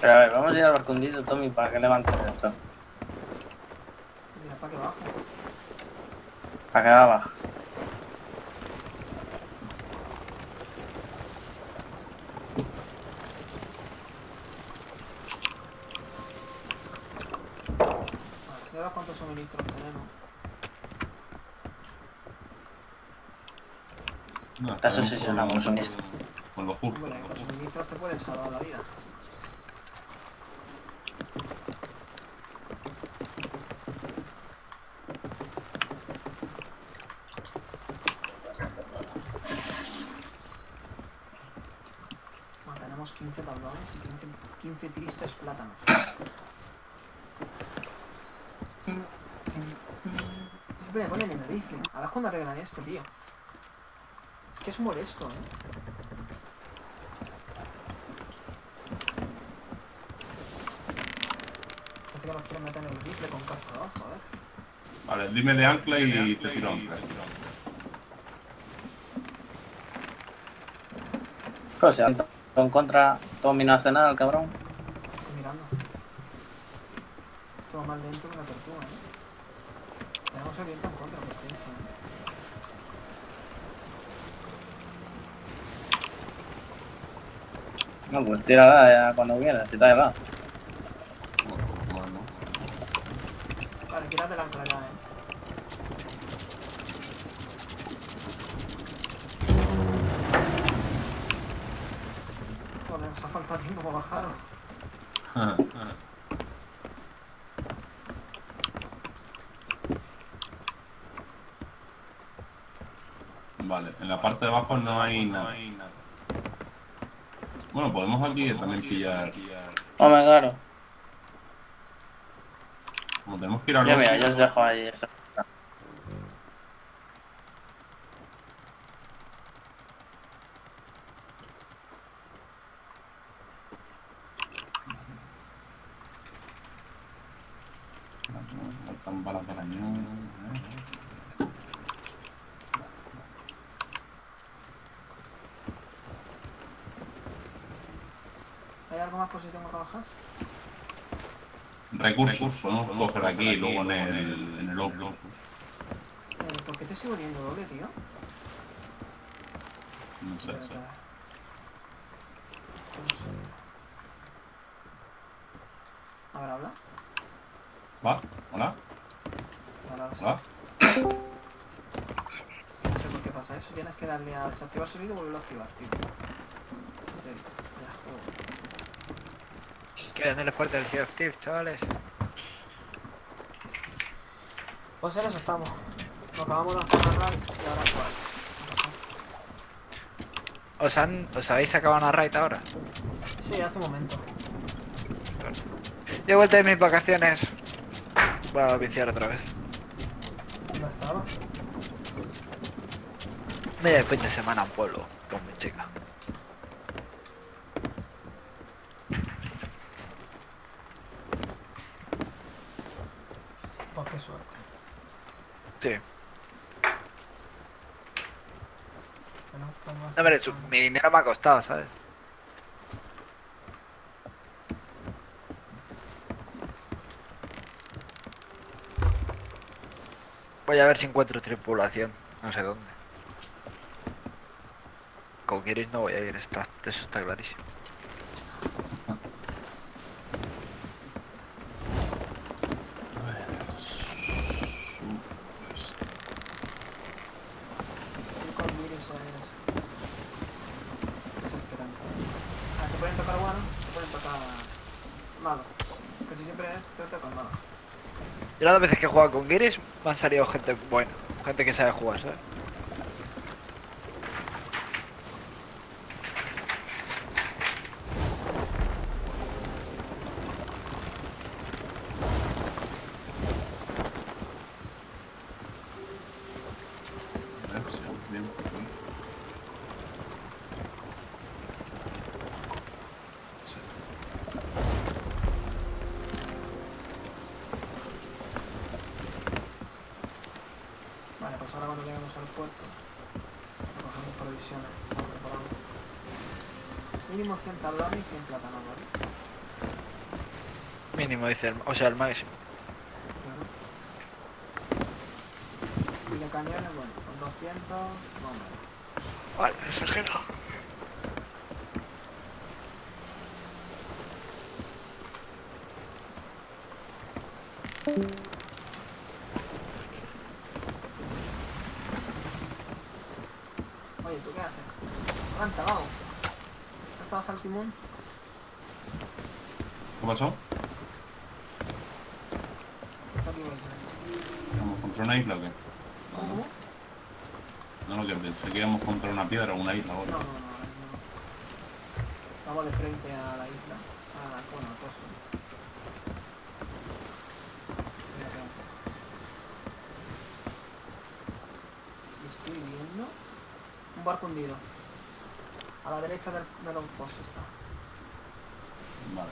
Pero a ver, vamos a ir al barcundito, Tommy, para que levantes esto. Mira, para que bajo. Para que va abajo. Vale, y ahora cuántos suministros tenemos. No, Eso estaremos sí suena muy siniestro. con lo justo. Hombre, los suministros te pueden salvar la vida. Bueno, tenemos 15 tablones y 15 tristes plátanos. Siempre me ponen en el edificio. A ver cuándo arreglan esto, tío. Es que es molesto, Parece que nos quieren meter en el rifle con cazador, joder. Vale, dime de ancla y te tiro ancla. ¿Cómo se llama? En contra, Tommy no hace nada, el cabrón. Estoy mirando. Todo más lento que una tortuga, Tenemos el viento en contra, por cierto, No, pues tírala ya cuando quieras, si te ha llevado. Vale, quírate el ancla ya, Joder, nos ha faltado tiempo para bajar. Vale, en la parte de abajo no hay nada. Bueno, podemos aquí también pillar. Hombre, claro. Como tenemos que ir al Yo otro. mira, yo os dejo ahí eso. Faltan balas de cañón. ¿Hay algo más por si tengo que bajar? Recursos, podemos coger aquí y luego en el otro. ¿Por qué te sigo viendo doble, tío? No sé. Espérate. A ver, habla. ¿Va? ¿Hola? Ahora sí. ¿Hola? No sé por qué pasa eso. Tienes que darle a desactivar sonido y volverlo a activar, tío. Sí, ya, joder. Que dándole fuerte al Sea of Thieves, chavales. Pues en eso estamos. Nos acabamos de hacer una run y ahora pues. ¿Os habéis sacado una raid ahora? Sí, hace un momento. Yo he vuelto de mis vacaciones. Voy a viciar otra vez. ¿Dónde estaba? Me voy de fin de semana a un pueblo con mi chica. Pues qué suerte. Sí. Bueno, pues No, pero mi dinero me ha costado, ¿sabes? Voy a ver si encuentro tripulación. No sé dónde. Con Kiris no voy a ir, eso está clarísimo. Ir con Miris es desesperante. Ah, te pueden tocar bueno, te pueden tocar malo. Casi siempre te tocan malo. Yo las veces que he jugado con Kiris me han salido gente buena. Gente que sabe jugar, ¿sabes? Vale, pues ahora cuando lleguemos al puerto, cogemos provisiones, vamos preparando. Mínimo 100 tablones y 100 plátanos, ¿vale? Mínimo, dice o sea, el máximo. Claro. Y de cañones, bueno, con 200, vamos. Vale, exagerado. Oye, ¿tú qué haces? Levanta, vamos. ¿Estabas al timón? ¿Qué pasó? Está aquí, voy. ¿Vamos contra una isla o qué? ¿Cómo? No, lo que pensé que íbamos contra una piedra o una isla No, ahora. no, no, no. Vamos de frente a la isla. Bueno, al costo. Mira qué hace. Y estoy viendo un barco hundido. A la derecha de los postes está. Vale.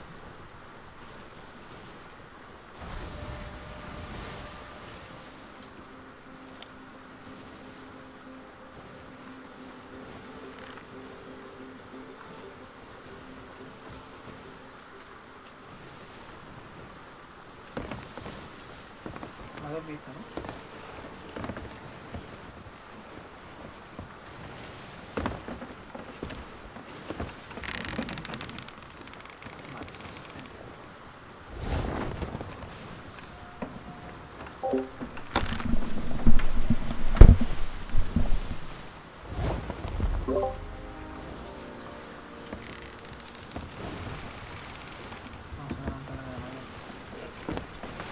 Lo habéis visto, ¿no? Vale, vamos a levantar la mayor.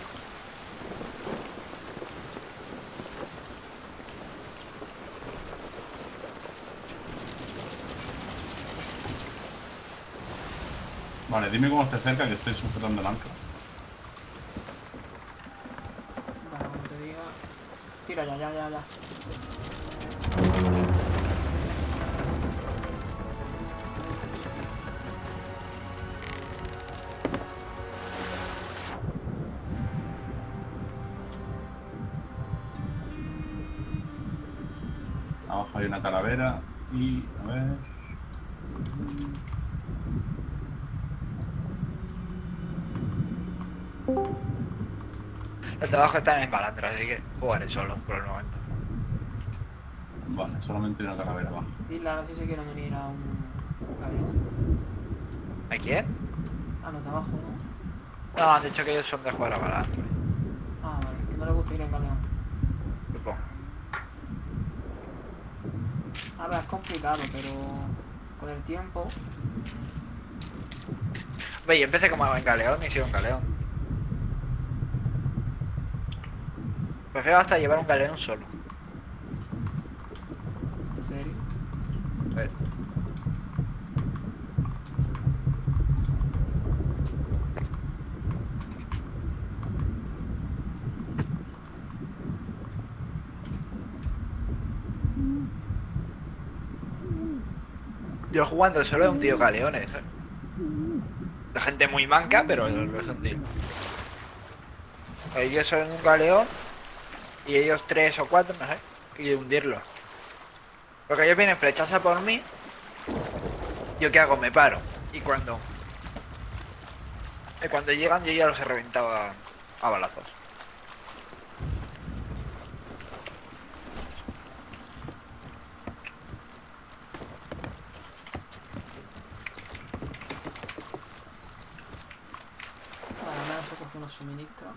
Vale, dime cómo esté cerca que estoy sujetando el ancla. Vale, como te diga. Tira ya. Abajo hay una calavera y... a ver... Los de abajo están en balandra, así que jugaré solo por el momento. Vale, solamente hay una calavera abajo. Dile a ver si se quieren venir a un galeón. ¿A quién? A los de abajo, ¿no? No, han dicho que ellos son de jugar a balandra. Ah, vale, que no les gusta ir en galeón. Supongo. A ver, es complicado, pero con el tiempo. Ve, yo empecé como en galeón y sigo en galeón. Prefiero hasta llevar un galeón solo. ¿En serio? A ver. Yo jugando solo he hundido galeones, ¿eh? La gente muy manca, pero lo he hundido. Yo soy un galeón y ellos 3 o 4, no sé, y hundirlos. Porque ellos vienen flechas a por mí. ¿Yo qué hago? Me paro. Y cuando llegan yo ya los he reventado a balazos. Vale, al menos he cogido unos suministros.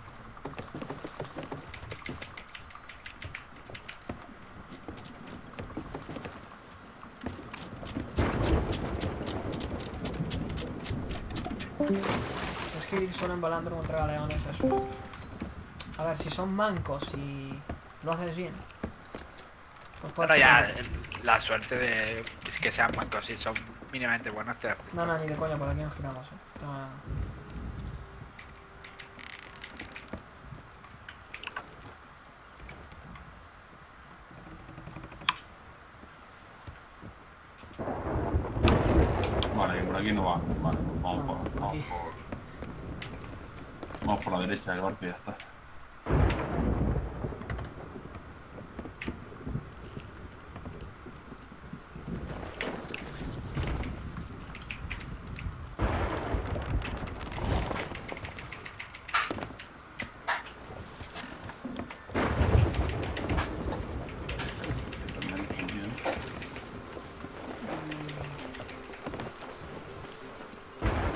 Es que ir solo en balandro contra galeones es... A ver, si son mancos y lo haces bien, pues puedes Bueno, ya tener- la suerte de que sean mancos y son mínimamente buenos te... No, ni de coña, por aquí nos giramos, Está... Vale, que por aquí no va. Vale, pues vamos, No, por, aquí. vamos por la derecha del barco y ya está.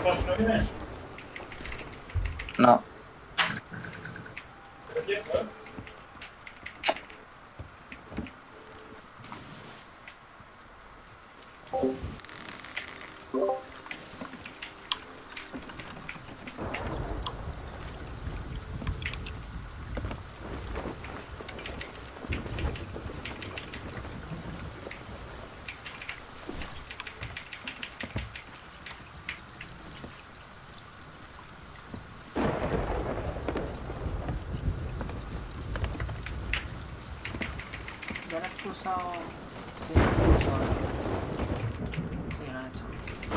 No. ¿Ya han expulsado? Sí, han expulsado. Sí, lo han hecho.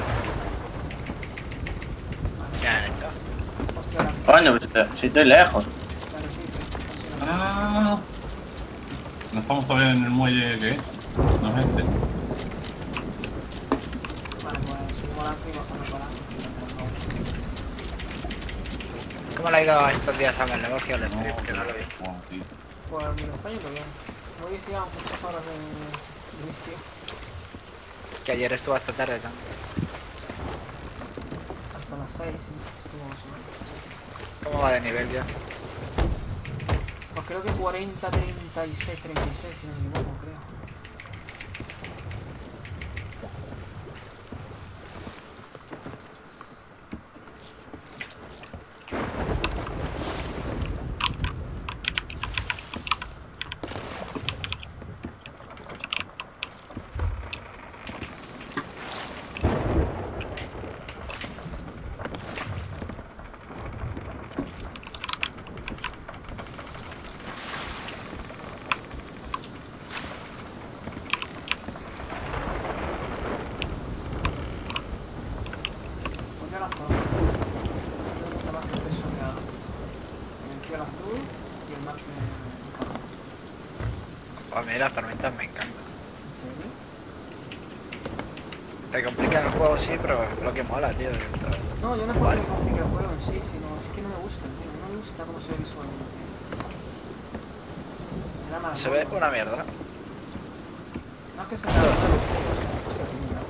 ¿Qué han hecho? Hostia, la Coño, si estoy lejos. claro, sí, sí. Ah, no estamos todavía en el muelle que es. No es este. Vale, pues seguimos la y bajamos para adelante. ¿Cómo le ha ido estos días a el negocio al No, stream? Que no lo vi. bueno, sí. Pues me está yendo bien. No he iniciado muchas horas de inicio. Que ayer estuvo hasta tarde también. Hasta las 6, sí. Estuvo más o menos. ¿Cómo va de nivel ya? Pues creo que 40, 36, 36, si no me equivoco, creo. Pues ya las todas. Me gusta más el peso soleado. El cielo azul y el mar que calma. A mí las tormentas me encantan. ¿En serio? Te complican el juego, sí, pero es lo que mola, tío. No, yo no es porque me complique el juego en sí, sino es que no me gusta, tío. No me gusta cómo se ve visualmente. Me da mal Se ve rollo. una mierda. No es que se vea mal. Hostia, qué mierda.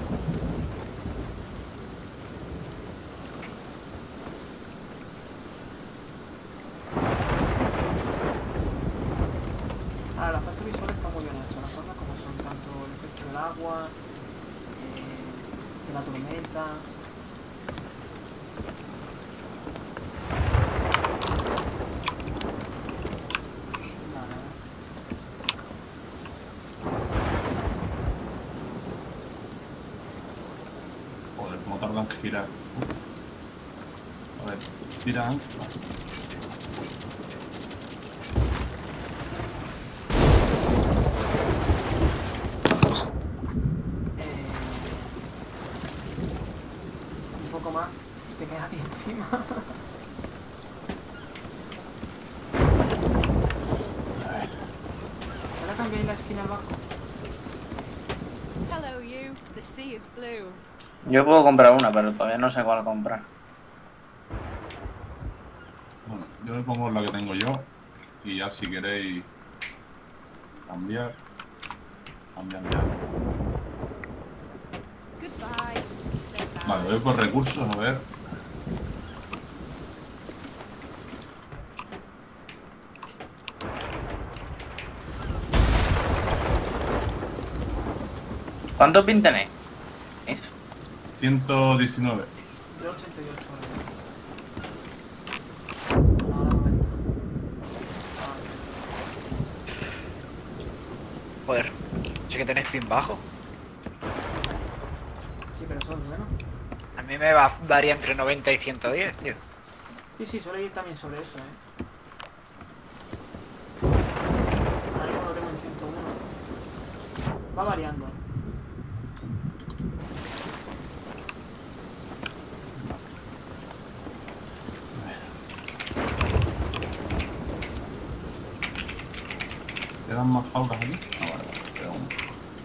Ah, la parte visual está muy bien hecha. Las cosas como son, tanto el efecto del agua, de la tormenta. Nada. Joder, cómo tardan en girar. A ver, giran. Un poco más y te quedas a ti encima. Ahora cambiáis la esquina al barco. Hello, you. The sea is blue. Yo puedo comprar una, pero todavía no sé cuál comprar. Bueno, yo le pongo la que tengo yo. Y ya si queréis cambiar, cambian ya. Goodbye. He says Vale, voy por recursos, a ver. ¿Cuántos pin tenéis? 119. Yo 88 ahora. Ahora aumenta. Joder, sí que tenéis pin bajo. Sí, pero eso es bueno. A mí me varía entre 90 y 110, tío. Sí, sí, suele ir también sobre eso, Ahora mismo lo tengo en 101. Va variando. ¿Quedan más jaulas aquí? Ah, vale, vale, queda una.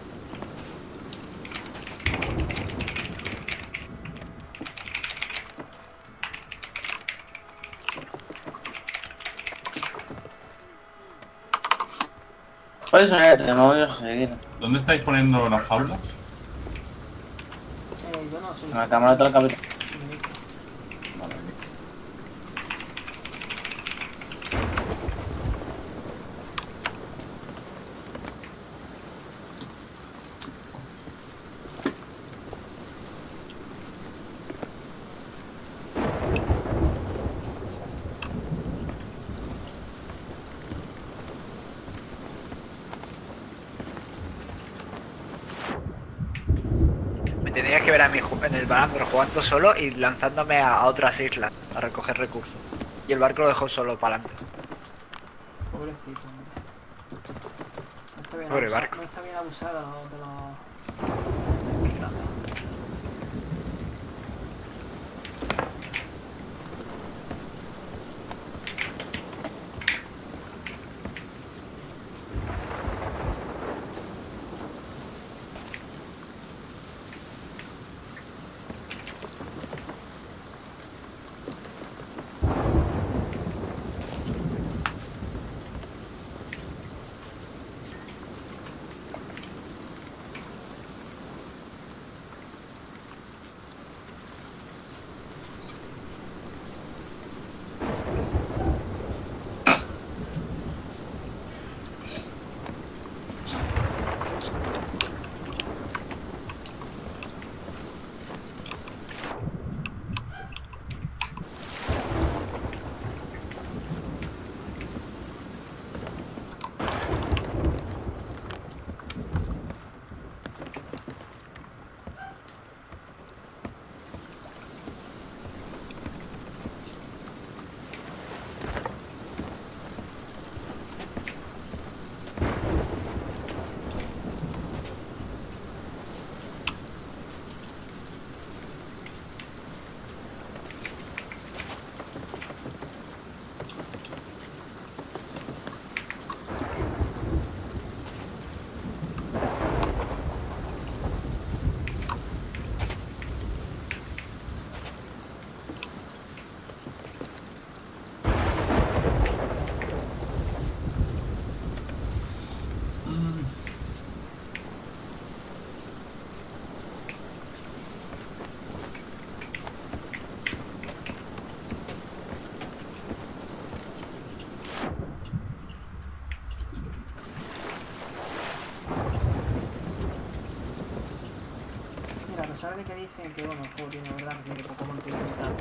Pues te voy a seguir. ¿Dónde estáis poniendo las jaulas? Yo no soy. En la cámara del capitán. suministro. Tendrías que ver a mí en el balandro jugando solo y lanzándome a otras islas a recoger recursos. Y el barco lo dejó solo para adelante. Pobrecito, hombre. No está bien Pobre abusado, barco. no está bien abusado de los... Mira, a pesar de que dicen que bueno, el juego tiene verdad que tiene poco contenido y tal,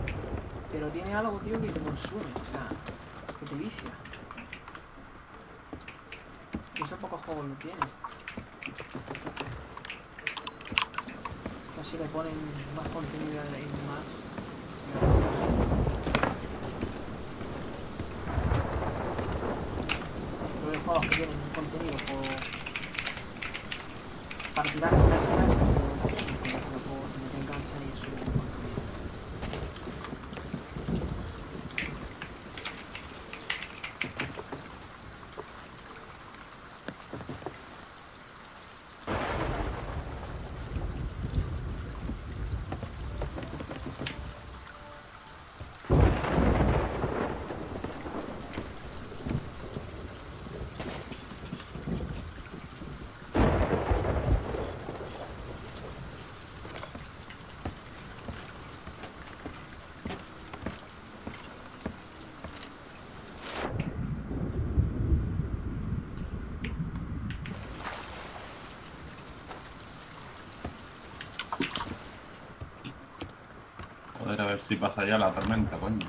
pero tiene algo, tío, que te consume, o sea, que te vicia. Y esos pocos juegos lo tienen. Así le ponen más contenido y más. Pero hay juegos que tienen un contenido para tirar con las horas, pero sí, que los juegos no te enganchan y suben el contenido. Joder, a ver si pasa ya la tormenta, coño.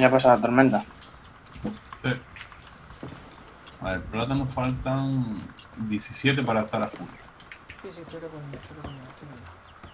Ya pasó la tormenta. Sí. A ver, plata nos faltan 17 para estar a full. Sí, estoy reponiendo, estoy viendo.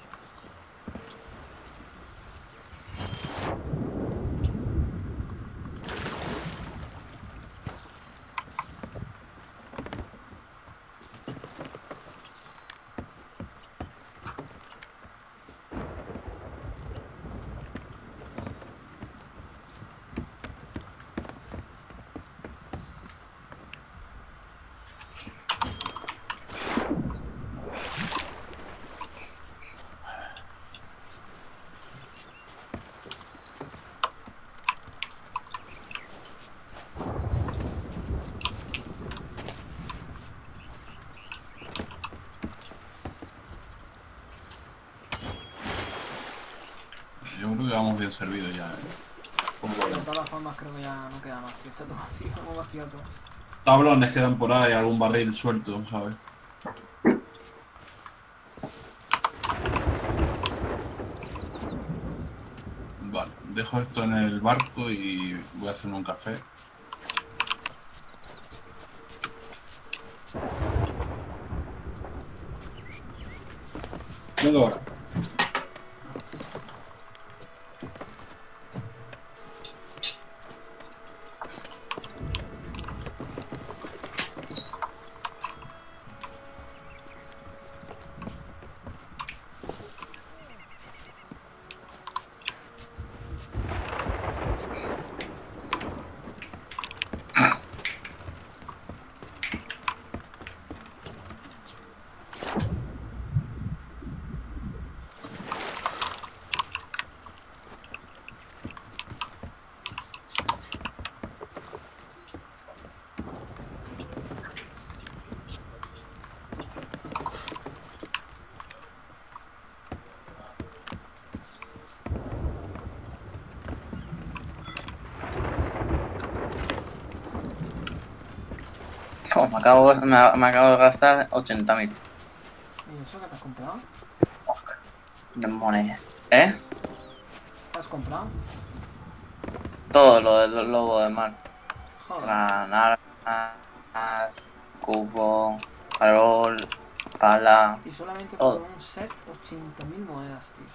Yo creo que vamos bien servidos ya, De todas formas creo que ya no queda más, tío. Está todo vacío, como vacío todo. Tablones quedan por ahí, algún barril suelto, ¿sabes? Vale, dejo esto en el barco y voy a hacerme un café. Vengo ahora. Oh, me acabo de gastar 80.000 ¿Y eso qué te has comprado? demonios. ¿Eh? ¿Qué has comprado? Todo lo del lobo de mar. Joder. Granadas, cubo, farol, pala. Y solamente todo. por un set, 80.000 monedas, tío.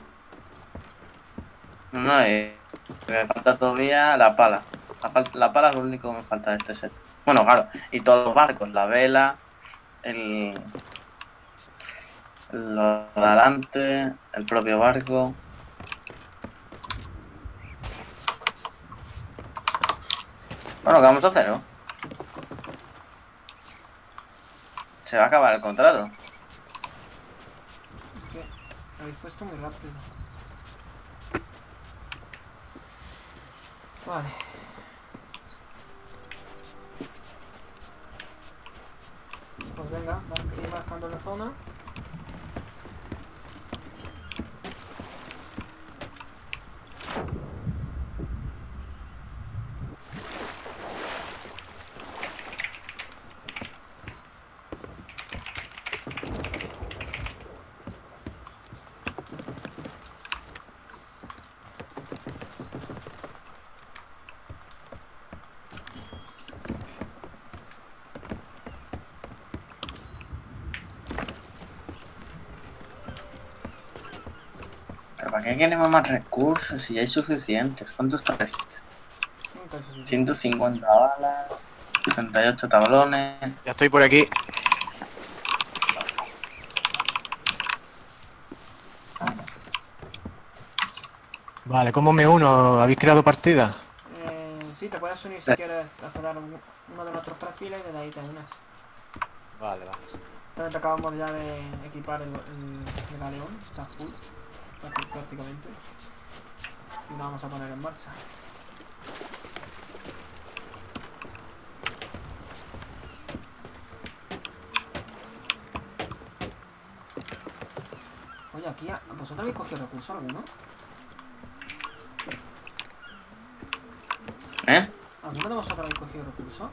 No, y me falta todavía la pala. La pala es lo único que me falta de este set. Bueno, claro, y todos los barcos, la vela, lo de adelante, el propio barco. Bueno, ¿qué vamos a hacer, no? Se va a acabar el contrato. Es que lo habéis puesto muy rápido. Vale. Pues venga, ir marcando la zona. ¿Pero para qué queremos más recursos si ya hay suficientes? ¿Cuántos traes? Nunca es suficiente. 150 balas, 68 tablones. Ya estoy por aquí. Vale, ¿cómo me uno? ¿Habéis creado partida? Sí, te puedes unir si quieres hacer uno de nuestros perfiles y desde ahí te unes. Vale, vale. También acabamos ya de equipar el galeón, está full prácticamente. Y lo vamos a poner en marcha. Oye, aquí, ¿vosotros habéis cogido recurso alguno? ¿Eh? ¿Alguno de vosotros habéis cogido recurso?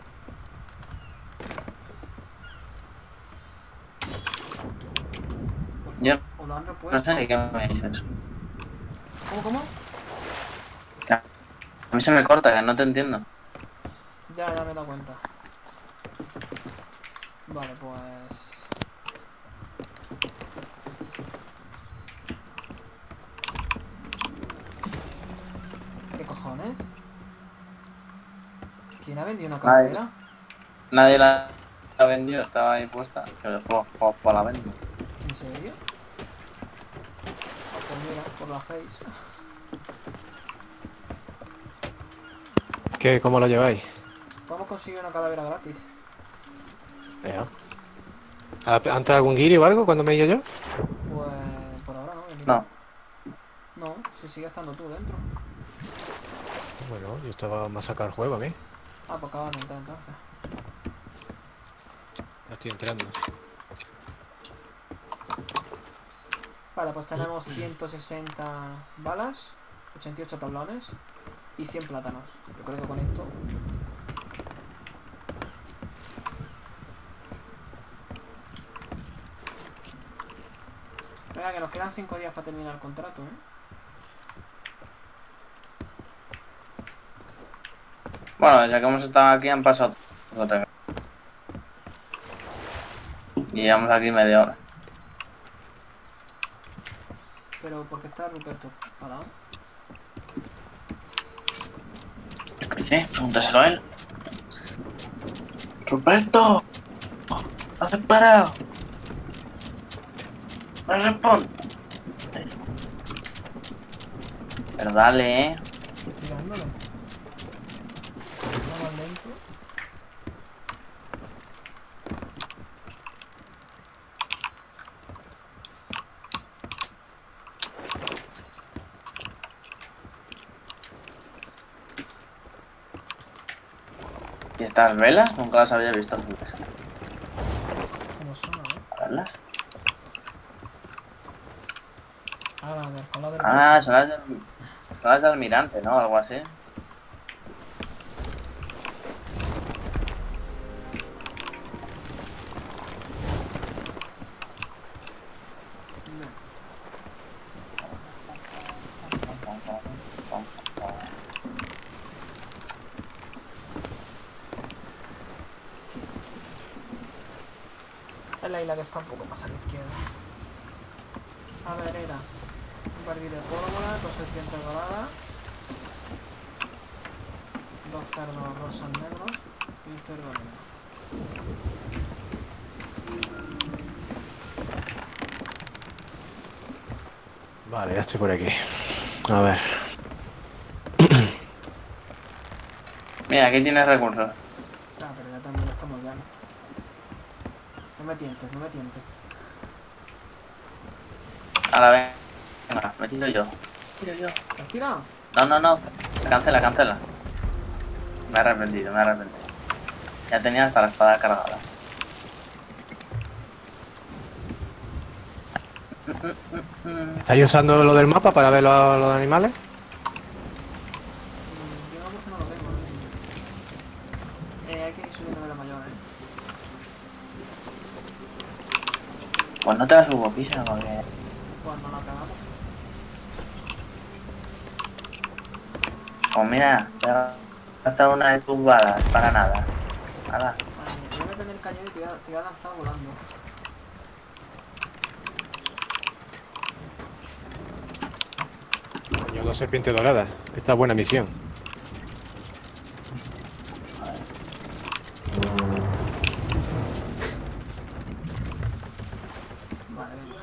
Yo ¿O lo han no repuesto? sé qué me dices. ¿Cómo? A mí se me corta, que no te entiendo. Ya me he dado cuenta. Vale, pues... ¿Qué cojones? ¿Quién ha vendido una calavera? Nadie la ha vendido, estaba ahí puesta. Pero después pues la vendo. ¿En serio? Pues mira, por la face. ¿Qué? ¿Cómo lo lleváis? Podemos conseguir una calavera gratis. Venga. ¿Antes algún guiri o algo cuando me he ido yo? Pues por ahora no. No. No, si sigue estando tú dentro. Bueno, yo estaba más sacado el juego a mí. Ah, pues acabas de entrar entonces. Ya estoy entrando. Vale, pues tenemos 160 balas, 88 tablones y 100 plátanos. Yo creo que con esto... Venga, que nos quedan 5 días para terminar el contrato, ¿eh? Bueno, ya que hemos estado aquí han pasado... Y llevamos aquí media hora. Pero ¿por qué está Ruperto parado? ¿Qué sé? Pregúntaselo a él. ¡Ruperto! ¿Has parado? No responde. Pero dale, Estoy dándole. No más lento. ¿Y estas velas? Nunca las había visto azules. ¿Cómo son, A verlas. Ah, a ver, con la del... Ah, son las del almirante, ¿no? Algo así. Es la isla que está un poco más a la izquierda. A ver, era un barril de pólvora, 2 serpientes doradas, 2 cerdos rosas negros y un cerdo negro. Vale, ya estoy por aquí. A ver. Mira, aquí tienes recursos. Ah, pero ya también estamos ya. No me tientes, no me tientes. A la vez. Venga, me tiro yo. Tiro yo. ¿Te has tirado? No. Cancela. Me he arrepentido. Ya tenía hasta la espada cargada. ¿Estáis usando lo del mapa para ver los animales? Yo no, porque no lo tengo. Hay que ir subiendo de la mayor, Pues no te la subo, pisa, porque... Pues no la acabamos. Pues mira, te he gastado una de tus balas para nada. Nada. Vale, voy a meter el cañón y te voy a lanzar volando. Coño, 2 serpientes doradas. Esta es buena misión. Vale, venga.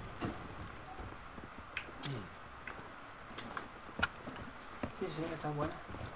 Sí, está buena.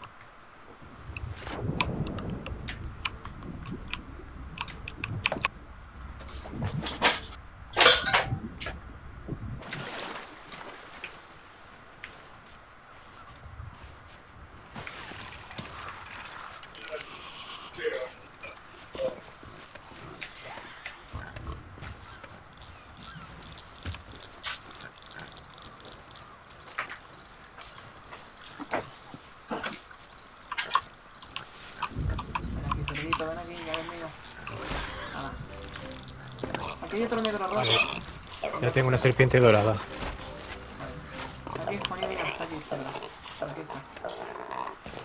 Ven aquí, cerdito, ven aquí, ya ves mío. Hala. Aquí hay otro negro rojo. Ya tengo una serpiente dorada. Aquí, Juanito, mira, está aquí, cerda. Aquí está.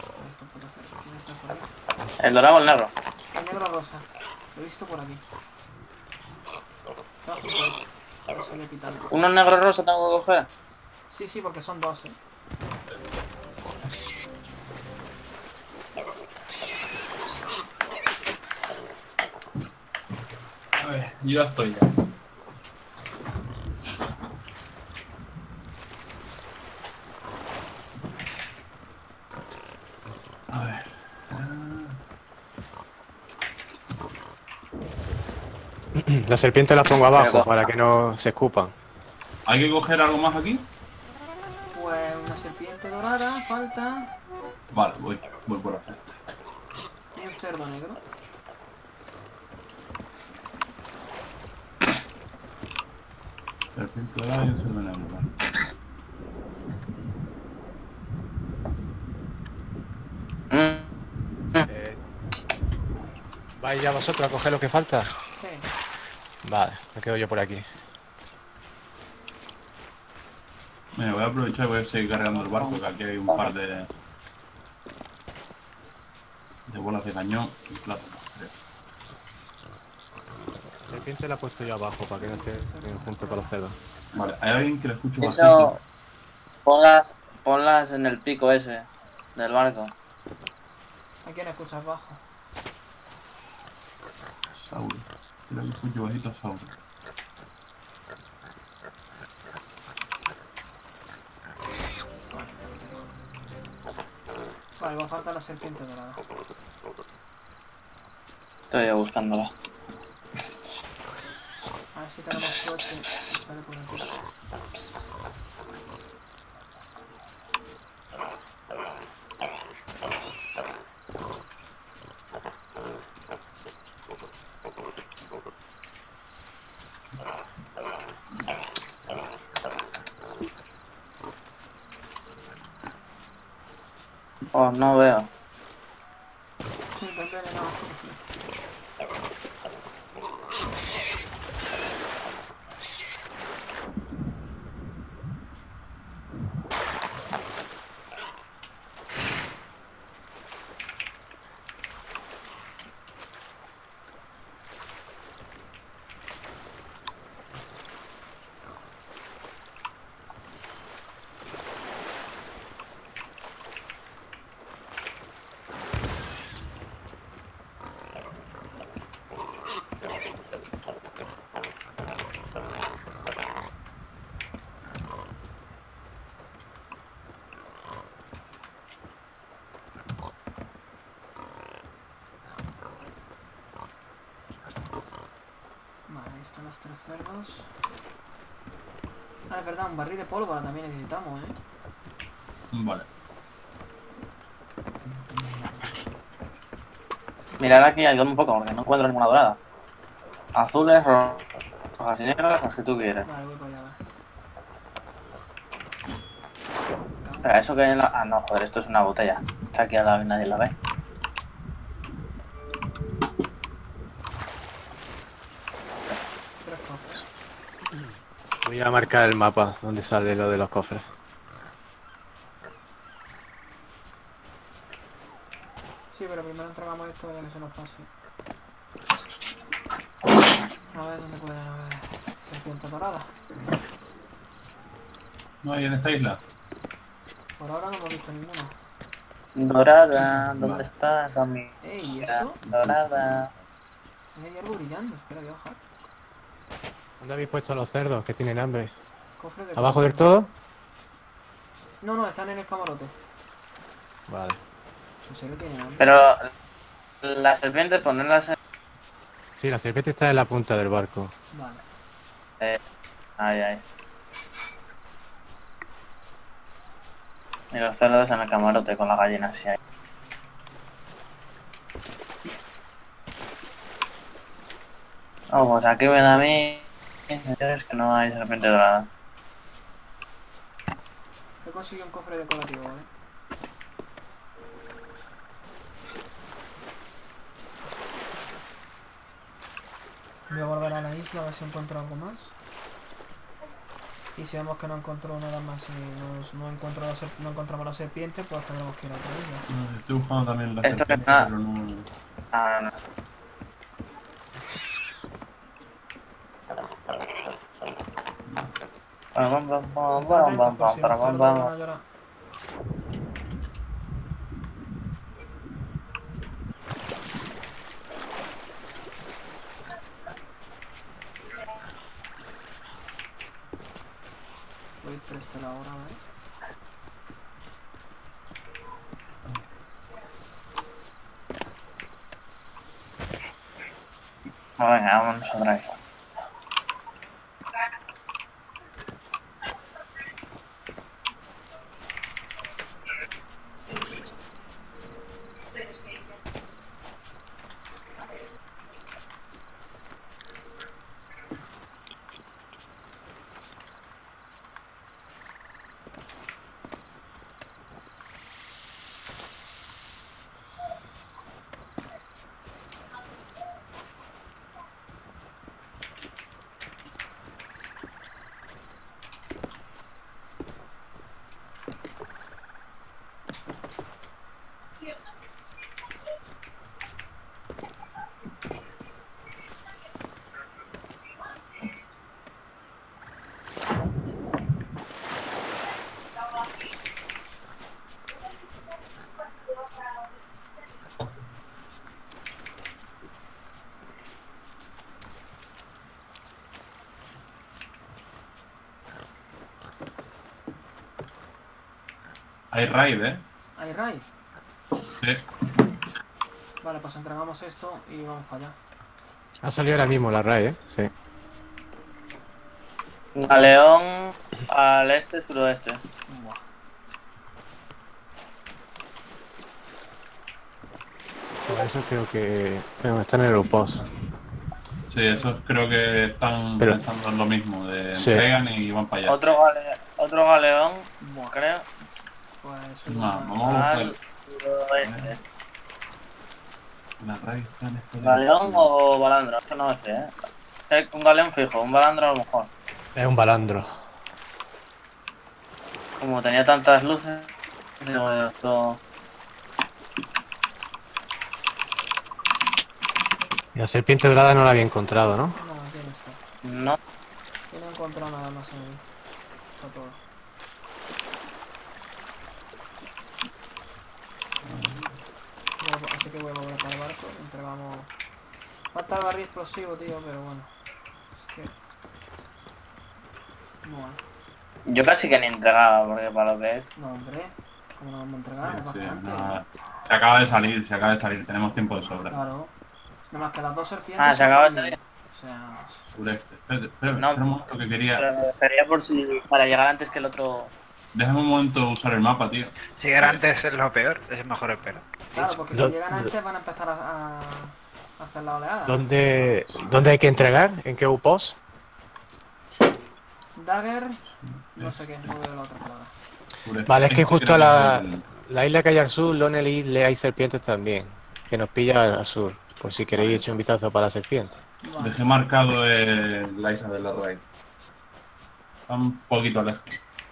¿El dorado o el negro? El negro rosa. Lo he visto por aquí. Está justo ese. A ver si le quitan. ¿Uno negro rosa tengo que coger? Sí, sí, porque son dos, A ver, yo ya estoy ya. A ver. La serpiente la pongo abajo Pero- para que no se escupan. ¿Hay que coger algo más aquí? Pues una serpiente dorada, falta. Vale, voy por hacer. Y un cerdo negro. Serpiente dorada y un cerdo negro, vale. Eh, ¿Vais ya vosotros a coger lo que falta? Sí. Vale, me quedo yo por aquí. Mira, voy a aprovechar y voy a seguir cargando el barco, que aquí hay un par de bolas de cañón y plátanos, creo. La serpiente la he puesto yo abajo para que no esté junto con los cerdos. Vale, hay alguien que le escucho Eso, bastante. ponlas en el pico ese del barco. ¿A quién escuchas bajo? Sauro. Creo que escucho bajito a Sauro. Vale, va a faltar la serpiente dorada. Estoy yo buscándola. A ver si tenemos suerte y sale por aquí. Oh, no veo. Sí, está envenenado. Vale, ahí están los 3 cerdos. Ah, es verdad, un barril de pólvora también necesitamos, Vale. Mirar aquí, ayúdame un poco porque no encuentro ninguna dorada. Azules, rojas y negras, las que tú quieras. Vale, voy para allá, va. Espera, eso que hay en la... Ah, no, joder, esto es una botella. Está aquí al lado y nadie la ve. Tres cofres. Voy a marcar el mapa donde sale lo de los cofres. Sí, pero primero entregamos esto ya que se nos pase. A ver dónde pueden haber serpiente dorada. ¿No hay en esta isla? Por ahora no hemos visto ninguna. Dorada, ¿dónde Vale. estás, amiga? Ey, ¿y eso? Dorada. Hay algo brillando, espera, voy a bajar. ¿Dónde habéis puesto a los cerdos que tienen hambre? Cofre de ¿Abajo cofre. del todo? No, no, están en el camarote. Vale. ¿En serio tienen hambre? Pero las serpientes, ponerlas en... Sí, la serpiente está en la punta del barco. Vale. Ay, ay. Y los cerdos en el camarote con las gallinas, sí hay. Oh, pues aquí ven a mí. Es que no hay serpiente dorada. He conseguido un cofre decorativo, ¿vale? Voy a volver a la isla a ver si encuentro algo más. Y si vemos que no encontró nada más y no encontramos la serpiente, pues tendremos que ir a otra isla. Estoy buscando también la Esto no es serpiente, nada. pero no... Ah, no. Bam, bam, bam, Estar bam, atentos bam, por si bam, los bam, cerdos bam. van a llorar. Voy por este lado ahora, ¿eh? Venga, vámonos otra vez. Hay raid, ¿eh? ¿Hay raid? Sí. Vale, pues entregamos esto y vamos para allá. Ha salido ahora mismo la RAI, ¿eh? Sí. Galeón al este-suroeste. Buah. Por eso creo que... Bueno, está en el Europos. Sí, esos creo que están Pero- pensando en lo mismo, de Sí. entregan y van para allá. Otro galeón, Buah. creo, Pues No, una- vamos a al buscar suroeste. la raid. Está en este ¿Galeón o balandro? Eso no lo sé, ¿eh? Un galeón fijo, un balandro a lo mejor. Es un balandro. Como tenía tantas luces, digo, esto... Y la serpiente dorada no la había encontrado, ¿no? No, aquí no está. No. Yo no he encontrado nada más en el... Está todo. Así que voy a volver para el barco. Entregamos... Falta el barril explosivo, tío, pero bueno. Es que... Bueno. Yo casi que ni entregaba, porque para lo que es... No, hombre. ¿Cómo no vamos a entregar? Es Sí, bastante. nada. Se acaba de salir, tenemos tiempo de sobra. Claro. Nada más que las dos serpientes... Ah, se son acaba de muy- salir. O sea... Sureste. Espera No. un momento que quería... Pero sería por si... para llegar antes que el otro... Déjame un momento usar el mapa, tío. Si era antes es lo peor, es mejor esperar. Claro, porque si Do- llegan do- antes van a empezar a hacer la oleada. ¿Dónde hay que entregar? ¿En qué Upos? Dagger... No sé qué, no veo la otra palabra. Sureste. Vale, es que justo a la, El- la isla que hay al sur, Lonely Isle, hay serpientes también. Que nos pilla al sur. Por si queréis echar un vistazo para la serpiente. Vale. Dejé marcado la isla de la raid. Está un poquito lejos.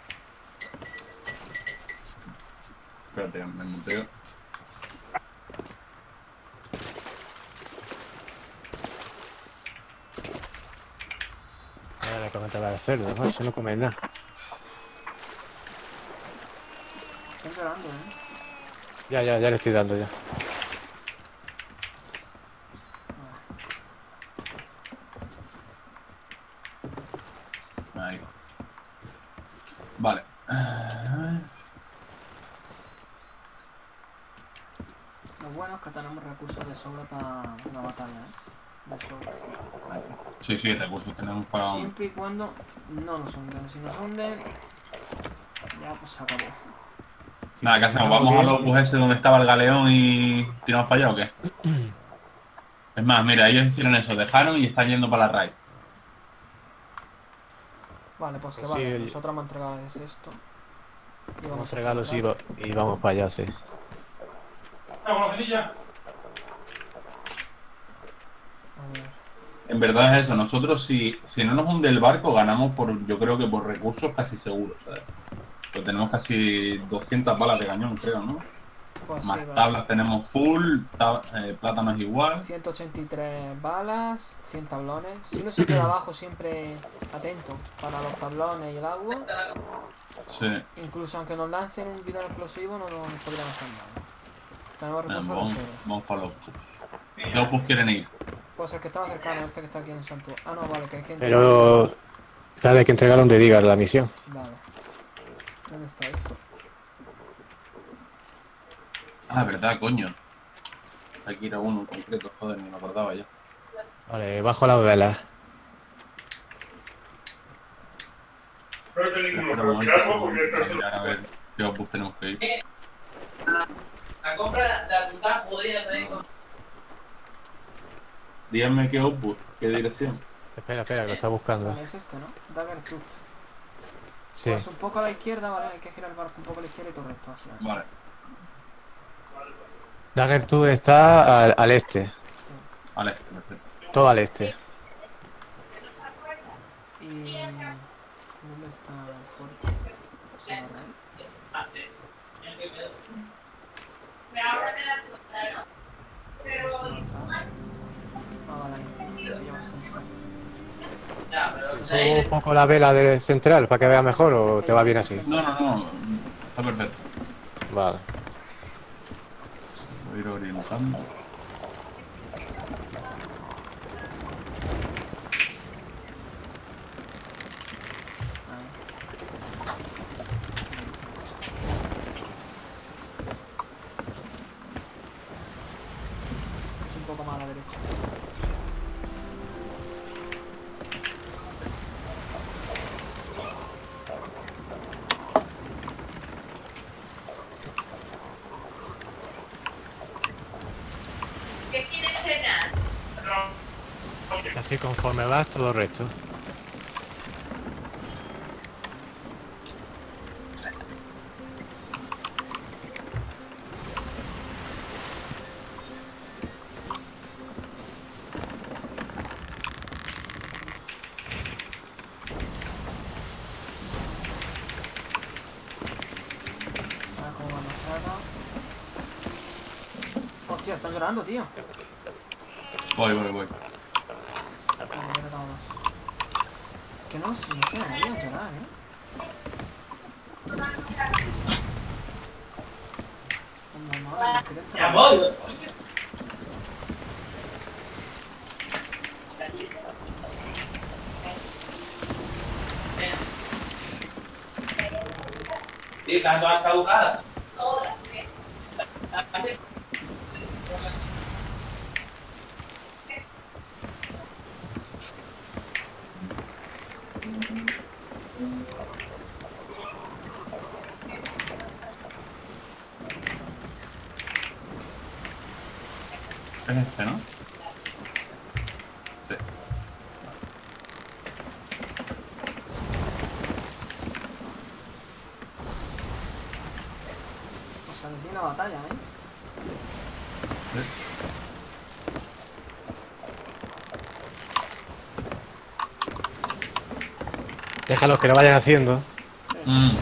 Espérate, me muteo. Ahora comentaba el cerdo, ¿no? Eso no come nada. Estoy llorando, ¿eh? Ya le estoy dando ya. Ahí va. Vale. Lo bueno es que tenemos recursos de sobra para la batalla, ¿eh? De sobra. Sí, recursos tenemos para... Siempre y cuando no nos hunden. Si nos hunden, ya pues se acabó. Nada, ¿qué hacemos? ¿Vamos a los ese donde estaba el galeón y tiramos para allá o qué? Es más, mira, ellos hicieron eso, dejaron y están yendo para la raid. Vale, pues que Pues vale. sí, Nosotros vamos a entregar esto. Y Vamos a regalos cerrar. y vamos para allá, sí. A ver. En verdad es eso. Nosotros si no nos hunde el barco, ganamos yo creo que por recursos casi seguros, ¿sabes? Pues tenemos casi 200 balas de cañón, creo, ¿no? Pues Más sí, pues, tablas tenemos full, plátanos igual. 183 balas, 100 tablones. Si uno se queda abajo siempre atento para los tablones y el agua, Sí. incluso aunque nos lancen un bidón explosivo no nos podrían hacer nada. Tenemos recursos de Vamos, cero. vamos para los Opus. ¿Qué Opus quieren ir? Pues el que estaba cercano, este que está aquí en el santuario. Ah, no, vale, que hay gente. Pero claro, hay que entregar donde diga la misión. Vale. ¿Dónde está esto? Ah, verdad, coño. Hay que ir a uno en concreto, joder, ni me acordaba ya. Vale, bajo las velas. Espera un momento, voy a mirar a ver qué Opus tenemos que ir. La compra de apuntar jodida te digo. Díganme qué Opus, qué dirección. Espera, que lo está buscando. Vale, es este, ¿no? Dagger Tooth. Sí. Pues un poco a la izquierda, vale, hay que girar el barco un poco a la izquierda y todo esto así. Vale. Dagger 2 está al este. Vale, perfecto. Todo al este. Y... ¿dónde está el fuerte? ¿Se va a ver? Ah, vale, ahí. Ya bastante. ¿Subo un poco la vela del central para que vea mejor o te va bien así? No, está perfecto. Vale. Voy a ir orientando. Es un poco más a la derecha. ¿Qué quieres cenar? Así conforme vas, todo recto. A ver cómo va la saga. Hostia, están llorando, tío. Voy. Vale, ya no tengo más. Es que no se debería llorar, Ya voy. Sí, están todas caducadas. Es este, ¿no? Sí. Pues se avecina batalla, ¿eh? Déjalos que lo vayan haciendo. Bueno,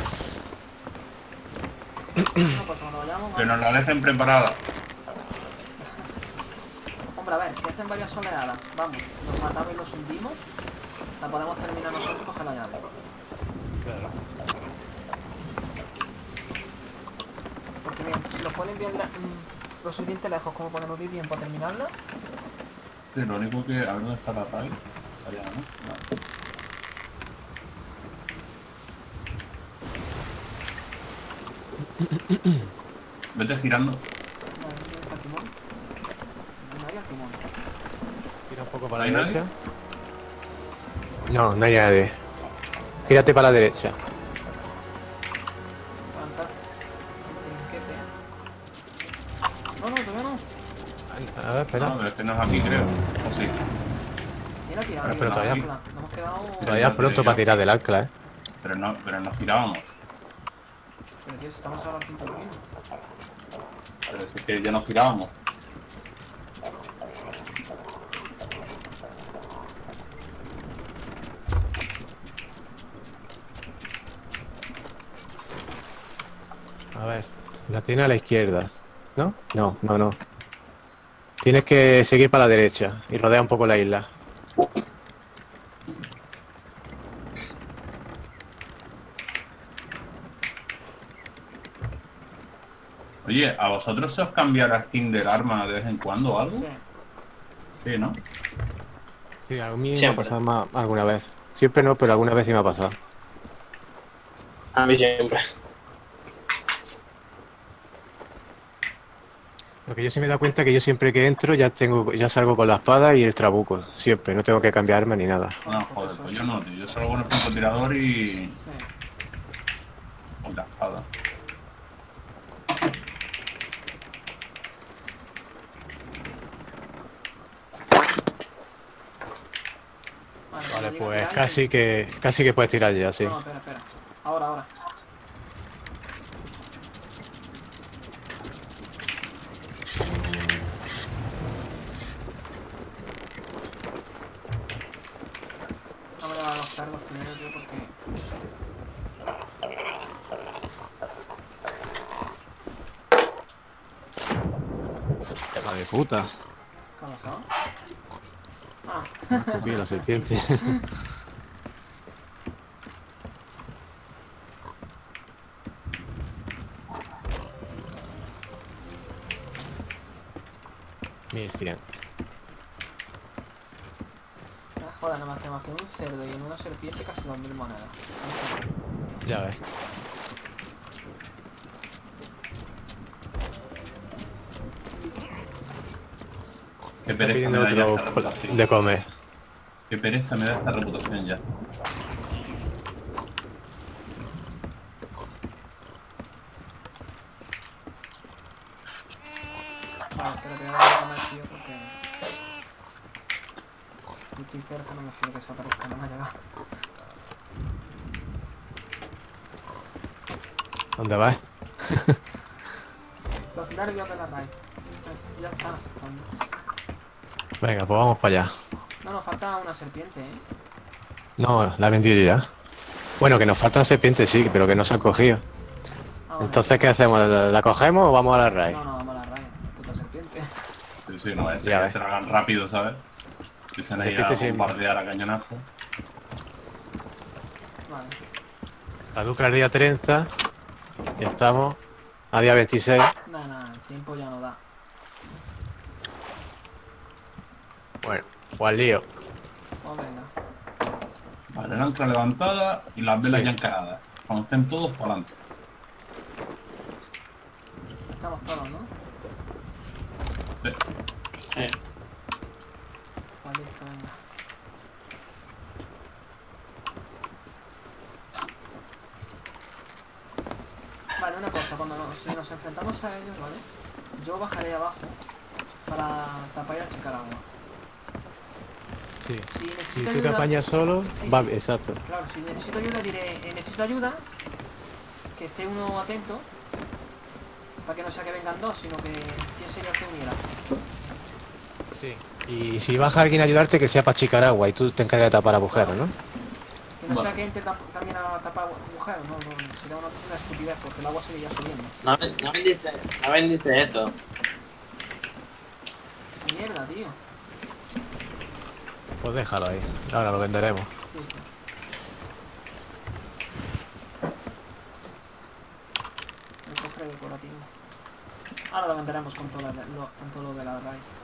pues cuando vayamos... Que nos la dejen preparada. Hombre, a ver, si hacen varias oleadas, vamos, nos matamos y los hundimos, la podemos terminar nosotros y coger la llave. Porque bien, si los ponen bien lo suficiente lejos como para no ir tiempo a terminarla, Sí, lo único que... A ver dónde está la raíz. Allá, ¿no? Vale. Vete girando. vale, ¿dónde está el timón? No hay el timón. Tira un poco para ¿Hay la nadie? derecha. No, no hay nadie. Gírate para la derecha. Levantad el trinquete. No, todavía no. A ver, espera. No, pero este no es aquí, creo. O sí. Mira, tira, Pero tira, todavía- tira. Nos hemos quedado... Todavía es pronto para tirar del ancla, Pero no girábamos. Pero tío, si estamos ahora al quinto camino. Pero si es que ya nos girábamos. A ver, la tiene a la izquierda. ¿No? No, no, no. Tienes que seguir para la derecha y rodea un poco la isla. Oye, ¿a vosotros se os cambia la skin del arma de vez en cuando o algo? Sí. Sí, ¿no? Sí, a mí me ha Siempre. pasado alguna vez. Siempre no, pero alguna vez sí me ha pasado. A mí siempre. Lo que yo sí me he dado cuenta que yo siempre que entro ya salgo con la espada y el trabuco. Siempre, no tengo que cambiar arma ni nada. No, joder, pues yo no, tío. Yo salgo con el francotirador y... Sí. con la espada. Vale, Vale, cuando pues llegue a casi que puedes tirar ya, sí. No, espera, espera. Ahora. Vamos a los cargos primero, tío, porque... Tema de puta. ¿Qué ha pasado? Ah, Escupí la serpiente. $1100. joder, nada más que un cerdo y en una serpiente casi 2000 monedas. Ya ves. Qué Está pereza me pidiendo da ya esta otro reputación. de comer. Qué pereza me da esta reputación ya. Vale, espérate, voy a dar comer, tío, porque... Yo estoy cerca, no me fío que se aparezca, no me ha llegado. ¿Dónde vas? Los nervios de la raíz. Ya están afectando. Venga, pues vamos para allá. No, nos falta una serpiente, ¿eh? No, la he vendido ya. Bueno, que nos faltan serpientes, sí, pero que no se han cogido. Ah, vale. Entonces, ¿qué hacemos? ¿La cogemos o vamos a la raíz? No, no, vamos a la raíz. Puta serpiente. Sí, sí, no vaya a ser Ya que ves. se lo hagan rápido, ¿sabes? Si se La les iba a serpiente sí. bombardear a cañonazo. Vale. Caduca el día 30. Ya estamos. A día 26. Nada, el tiempo ya no da. Bueno, pues al lío. Pues venga. Vale, el ancla levantada y las velas Sí. ya encaradas. Cuando estén todos por adelante. Estamos todos, ¿no? Sí. Sí. Pues listo, venga. Vale, una cosa, si nos enfrentamos a ellos, ¿vale? Yo bajaré abajo para tapar y achicar agua. Sí. Si Si necesito tú te ayuda, apañas solo, Sí, va, sí. exacto. claro, si necesito ayuda diré, necesito ayuda, que esté uno atento, para que no sea que vengan dos, sino que quién sería el que uniera. Sí. Y si baja alguien a ayudarte, que sea para achicar agua y tú te encargas de tapar agujeros, ¿no? Que no Vale. sea que entre también a tapar agujeros, no, sería una estupidez, porque el agua seguiría subiendo. No vendiste esto. Mierda, tío. Pues déjalo ahí. Ahora lo venderemos. Sí, sí. El cofre decorativo. Ahora lo venderemos con todo lo de la raíz.